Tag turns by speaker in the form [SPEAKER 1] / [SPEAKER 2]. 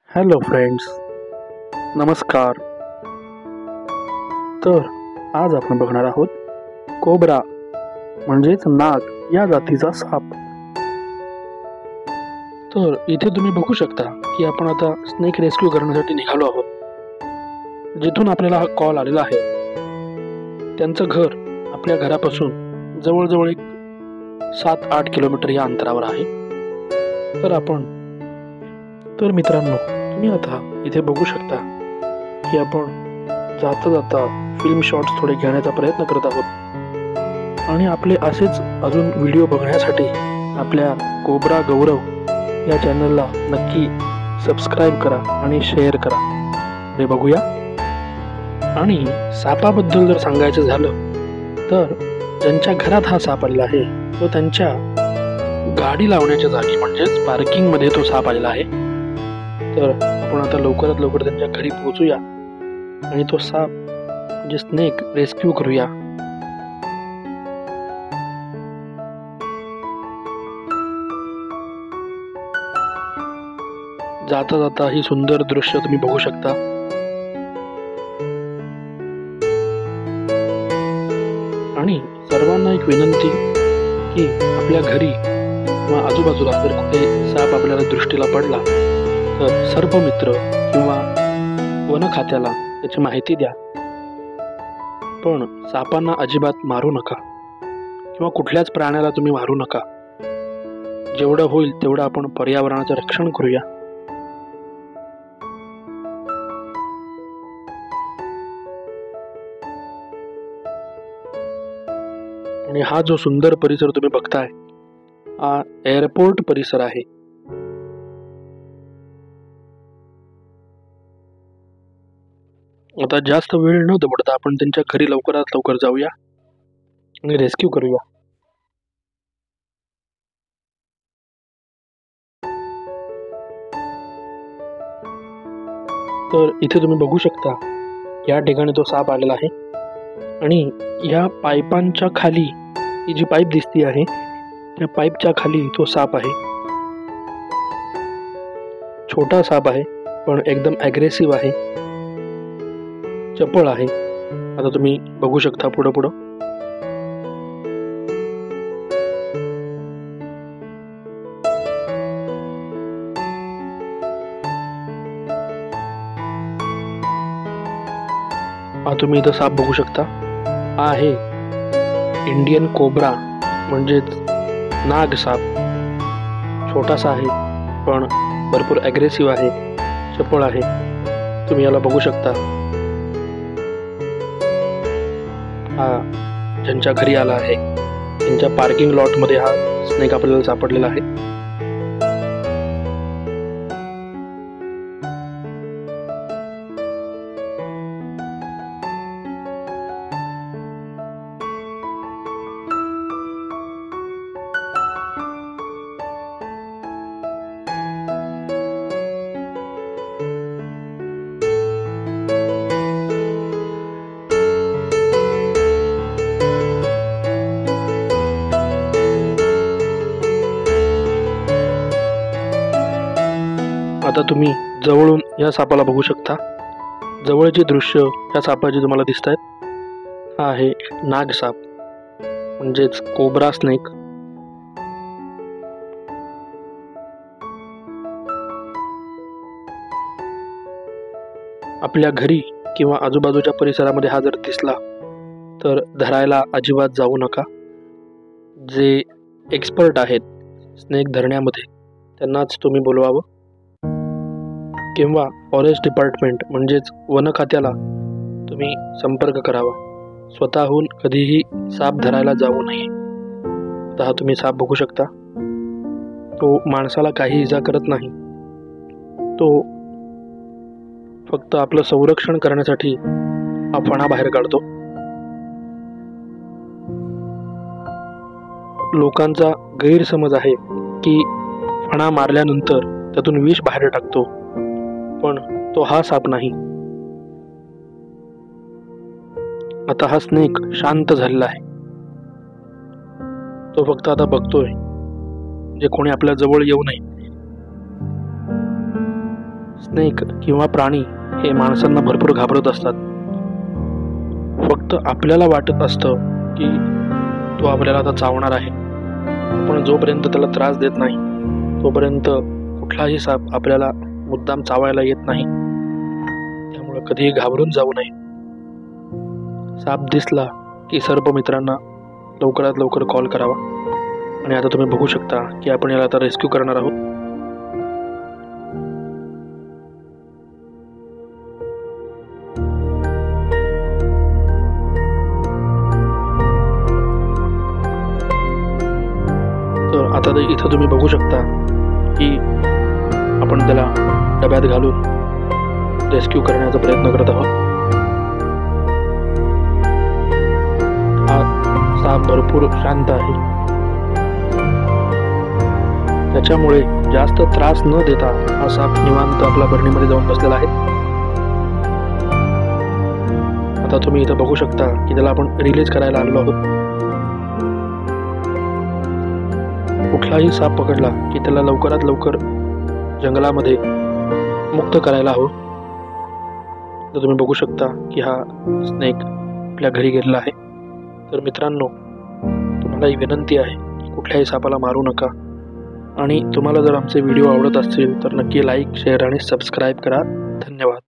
[SPEAKER 1] Hello friends, नमस्कार. तर आज आपण बघणार आहोत कोब्रा म्हणजेच नाग या जातीचा साप. तर इथे तुम्ही बघू शकता की आपण आता स्नेक रेस्क्यू करण्यासाठी निघालो आहोत. जिथून आपल्याला हा कॉल आलेला आहे त्यांचं घर आपल्या घरापासून जवळजवळ एक 7-8 किलोमीटर या अंतरावर आहे. तर मित्रांनो, तुम्ही आता इथे बघू शकता की आपण जाता जाता फिल्म शॉट्स थोडे घेण्याचा प्रयत्न करत आहोत आणि आपले असेच अजून व्हिडिओ बघण्यासाठी आपल्या कोब्रा गौरव या चॅनलला नक्की सबस्क्राईब करा आणि शेअर करा. हे बघूया. आणि सापाबद्दल जर सांगायचं झालं तर ज्यांच्या घरात हा साप आलेला आहे तो त्यांच्या गाडी लावण्याच्या जागी म्हणजेच पार्किंगमध्ये तो साप आलेला आहे. तर आपण आता लवकरात लवकर त्यांच्या घरी पोहोचूया आणि तो साप म्हणजे स्नेक रेस्क्यू करूया. जाता जाता ही सुंदर दृश्य तुम्ही बघू शकता. आणि सर्वांना एक विनंती की आपल्या घरी किंवा आजूबाजूला जर कुठे साप आपल्याला दृष्टीला पडला तर सर्पमित्र किंवा वन खात्याला त्याची माहिती द्या. पण सापांना अजिबात मारू नका किंवा कुठल्याच प्राण्याला तुम्ही मारू नका. जेवढं होईल तेवढं आपण पर्यावरणाचं रक्षण करूया. आणि हा जो सुंदर परिसर तुम्ही बघताय हा एअरपोर्ट परिसर आहे. आता जास्त वेळ न दवडता आपण त्यांच्या घरी लवकरात लवकर जाऊया आणि रेस्क्यू करूया. तर इथे तुम्ही बघू शकता या ठिकाणी तो साप आलेला आहे आणि या पाईपांच्या खाली ही जी पाईप दिसती आहे त्या पाईपच्या खाली तो साप आहे. छोटा साप आहे पण एकदम ॲग्रेसिव्ह आहे, चपळ आहे. आता तुम्ही बघू शकता पुढं तुम्ही इथं साप बघू शकता. हा आहे इंडियन कोब्रा म्हणजेच नाग साप. छोटासा आहे पण भरपूर ॲग्रेसिव्ह आहे, चपळ आहे. तुम्ही याला बघू शकता. हा ज्यांच्या घरी आला आहे त्यांच्या पार्किंग लॉटमध्ये हा स्नेक आपल्याला सापडलेला आहे. आता तुम्ही जवळून या सापाला बघू शकता. जवळचे दृश्य या सापाचे तुम्हाला दिसत आहेत. हा आहे नाग साप म्हणजेच कोब्रा स्नेक. आपल्या घरी किंवा आजूबाजूच्या परिसरामध्ये हा जर दिसला तर धरायला अजिबात जाऊ नका. जे एक्सपर्ट आहेत स्नेक धरण्यामध्ये त्यांनाच तुम्ही बोलवावं किंवा फॉरेस्ट डिपार्टमेंट म्हणजेच वन खात्याला तुम्ही संपर्क करावा. स्वतःहून कधीही साप धरायला जाऊ नये. आता हा तुम्ही साप बघू शकता. तो माणसाला काही इजा करत नाही. तो फक्त आपलं संरक्षण करण्यासाठी हा फणा बाहेर काढतो. लोकांचा गैरसमज आहे की फणा मारल्यानंतर त्यातून विष बाहेर टाकतो, पण तो हा साप नाही. आता हा स्नेक शांत झालेला आहे. तो फक्त आता बघतोय जे कोणी आपल्या जवळ येऊ नये. स्नेक किंवा प्राणी हे माणसांना भरपूर घाबरत असतात. फक्त आपल्याला वाटत असतं की तो आपल्याला आता चावणार आहे, पण जोपर्यंत त्याला त्रास देत नाही तोपर्यंत कुठलाही साप आपल्याला मुद्दाम चावायला येत नाही. त्यामुळे कधीही घाबरून जाऊ नये. साप दिसला की सर्प मित्रांना लवकरात लवकर कॉल करावा. आणि आता तुम्ही बघू शकता की आपण याला आता रेस्क्यू करणार आहोत. तर आता इथं तुम्ही बघू शकता की आपण त्याला डब्यात घालून रेस्क्यू करण्याचा प्रयत्न करत आहोत. हा साप भरपूर शांत आहे, त्याच्यामुळे जास्त त्रास न देता हा साप निवांत आपला बरणीमध्ये जाऊन बसलेला आहे. आता तुम्ही इथं बघू शकता की त्याला आपण रिलीज करायला आलो आहोत. कुठलाही साप पकडला की त्याला लवकरात लवकर जंगलामध्ये मुक्त करायला हवं. तर तुम्ही बघू शकता की हा स्नेक आपल्या घरी गेलेला आहे. तर मित्रांनो, तुम्हाला ही विनंती आहे की कुठल्याही सापाला मारू नका. आणि तुम्हाला जर आमचे व्हिडिओ आवडत असतील तर नक्की लाईक, शेअर आणि सबस्क्राईब करा. धन्यवाद.